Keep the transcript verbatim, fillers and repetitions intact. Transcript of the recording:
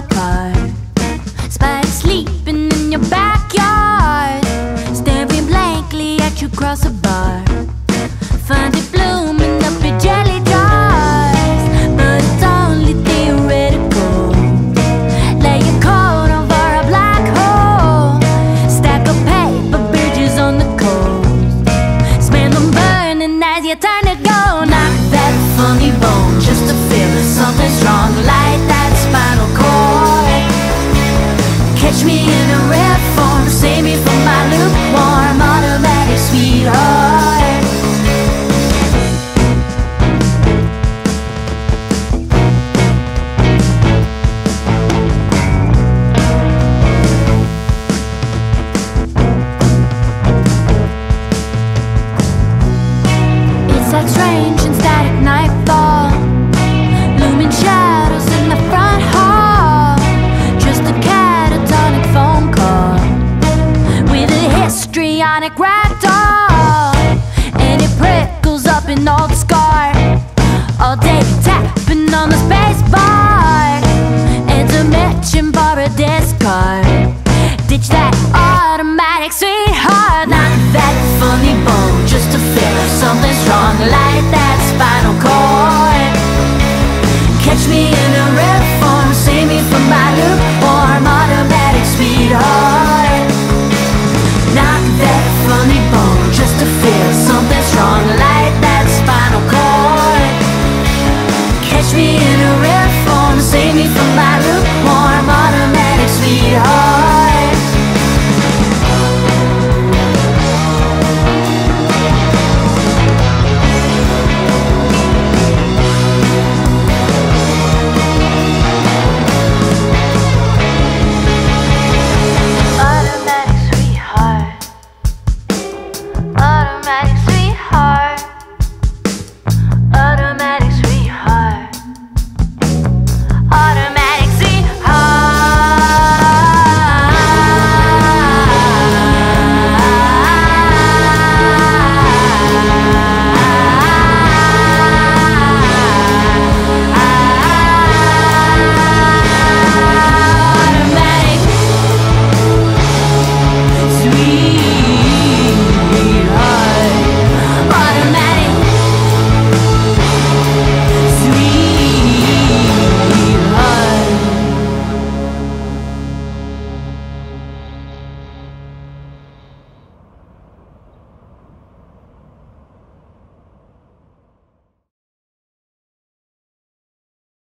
patrol car. Spider sleeping in your backyard, staring blankly at you across a bar. Find it blooming up your jelly jars, but it's only theoretical. Lay your coat over a black hole, stack of paper bridges on the coast. Smell them burning as you turn to go. Knock that funny bone just to feel that something's wrong. Light that spinal cord. Catch me in a red form, save me from my lukewarm automatic sweetheart. It's that strange and static nightfall, looming shadows in the front hall. Just a catatonic phone call with a histrionic rag doll, and it prickles up an old scar. All day tapping on the space bar, intermission for a discard. Ditch that automatic sweetheart. Knock that funny bone just to feel something's wrong. Light that spinal cord. Catch me in a red form, save me from my loop.